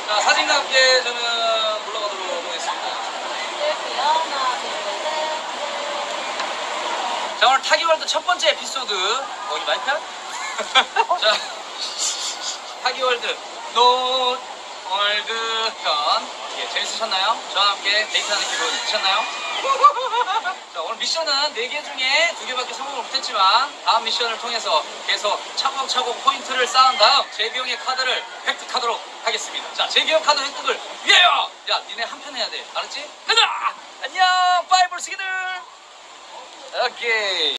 자, 사진과 함께 저는 물러가도록 하겠습니다. 하나, 둘, 셋. 자, 오늘 타기월드 첫 번째 에피소드. 이 마이크야? 자, 타기월드 노월드 편. 예, 재밌으셨나요? 저와 함께 데이트하는 기분 드셨나요? 자, 오늘 미션은 4개 중에 2개밖에 성공을 못했지만 다음 미션을 통해서 계속 차곡차곡 포인트를 쌓은 다음 제비용의 카드를 획득하도록 하겠습니다. 자, 제비용 카드 획득을 위하여! 야, 니네 한 편 해야 돼. 알았지? 가자! 안녕! 빠이볼 시기들! 오케이.